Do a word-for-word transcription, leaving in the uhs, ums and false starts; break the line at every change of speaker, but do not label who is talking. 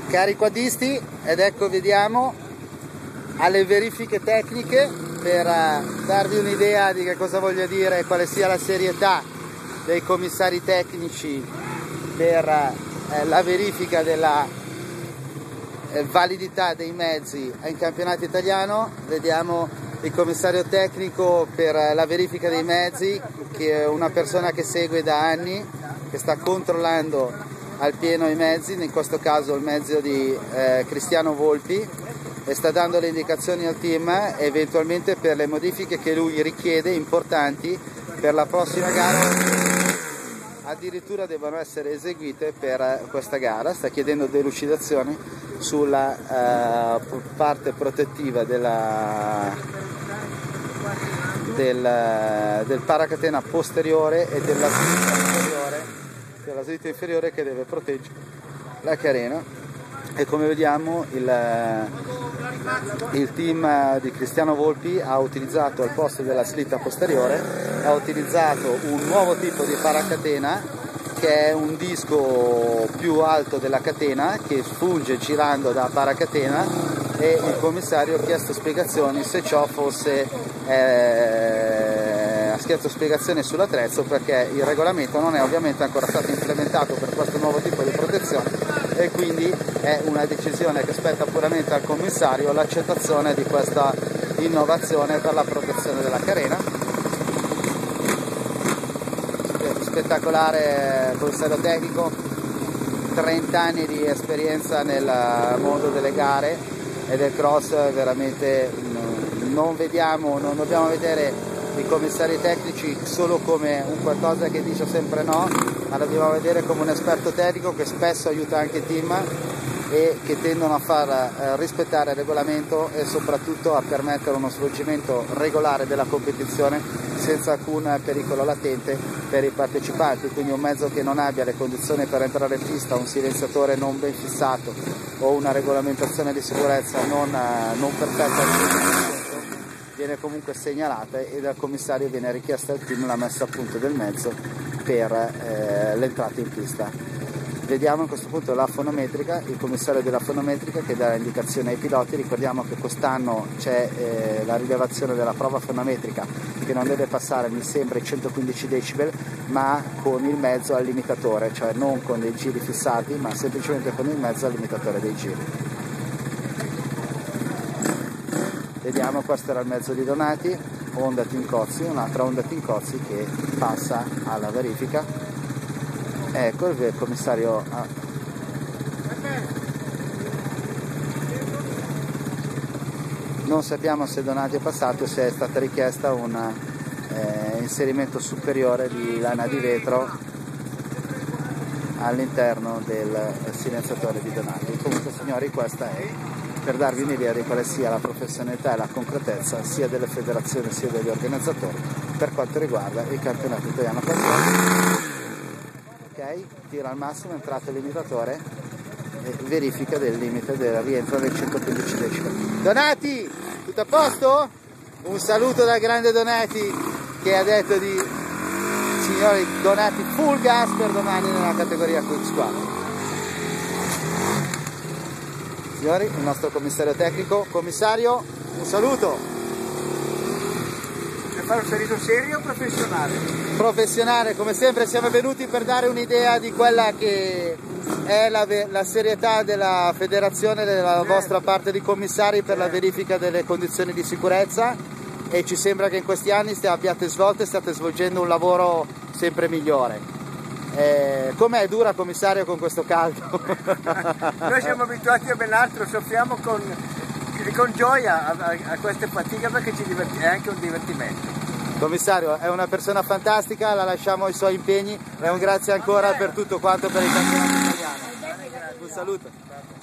Cari quadristi, ed ecco vediamo alle verifiche tecniche per uh, darvi un'idea di che cosa voglia dire, quale sia la serietà dei commissari tecnici per uh, la verifica della uh, validità dei mezzi in campionato italiano. Vediamo il commissario tecnico per uh, la verifica dei mezzi, che è una persona che segue da anni, che sta controllando al pieno i mezzi, in questo caso il mezzo di eh, Cristiano Volpi, e sta dando le indicazioni al team eventualmente per le modifiche che lui richiede importanti per la prossima gara, addirittura devono essere eseguite per questa gara. Sta chiedendo delucidazioni sulla eh, parte protettiva della, del, del paracatena posteriore e della slitta inferiore, della slitta inferiore che deve proteggere la carena. E come vediamo il, il team di Cristiano Volpi ha utilizzato al posto della slitta posteriore, ha utilizzato un nuovo tipo di paracatena che è un disco più alto della catena che funge girando da paracatena, e il commissario ha chiesto spiegazioni se ciò fosse eh, ha chiesto spiegazioni sull'attrezzo, perché il regolamento non è ovviamente ancora stato implementato per questo nuovo tipo di protezione, e quindi è una decisione che spetta puramente al commissario l'accettazione di questa innovazione per la protezione della carena. Spettacolare commissario tecnico, trenta anni di esperienza nel mondo delle gare e del cross. Veramente non vediamo, non dobbiamo vedere i commissari tecnici solo come un qualcosa che dice sempre no, ma dobbiamo vedere come un esperto tecnico che spesso aiuta anche i team e che tendono a far eh, rispettare il regolamento e soprattutto a permettere uno svolgimento regolare della competizione senza alcun pericolo latente per i partecipanti. Quindi un mezzo che non abbia le condizioni per entrare in pista, un silenziatore non ben fissato o una regolamentazione di sicurezza non, eh, non perfetta al cento per cento viene comunque segnalata, e dal commissario viene richiesta al team la messa a punto del mezzo per eh, l'entrata in pista. Vediamo in questo punto la fonometrica, il commissario della fonometrica che dà indicazione ai piloti. Ricordiamo che quest'anno c'è eh, la rilevazione della prova fonometrica che non deve passare, mi sembra, i centoquindici decibel, ma con il mezzo al limitatore, cioè non con dei giri fissati, ma semplicemente con il mezzo al limitatore dei giri. Vediamo, questo era il mezzo di Donati, Honda Tincozzi, un'altra Honda Tincozzi che passa alla verifica. Ecco il commissario ha... non sappiamo se Donati è passato, se è stata richiesta un eh, inserimento superiore di lana di vetro all'interno del silenziatore di Donati. Comunque signori, questa è per darvi un'idea di quale sia la professionalità e la concretezza sia delle federazioni sia degli organizzatori per quanto riguarda il campionato italiano. Ok, tira al massimo, entrata il limitatore e verifica del limite del rientro del centoquindici decibel. Donati, tutto a posto? Un saluto dal grande Donati che ha detto di, signori, Donati full gas per domani nella categoria Quick Squad. Signori, il nostro commissario tecnico. Commissario, un saluto.
Per fare un servizio serio o professionale?
Professionale, come sempre siamo venuti per dare un'idea di quella che è la, la serietà della federazione, della vostra parte di commissari per la verifica delle condizioni di sicurezza, e ci sembra che in questi anni abbiate svolto e state svolgendo un lavoro sempre migliore. Eh, com'è dura, commissario, con questo caldo?
Noi siamo abituati a ben altro, soffriamo con, con gioia a, a, a queste fatiche, perché ci diverti, è anche un divertimento.
Commissario, è una persona fantastica, la lasciamo ai suoi impegni e un grazie ancora per tutto quanto per il campionato italiano. Un saluto.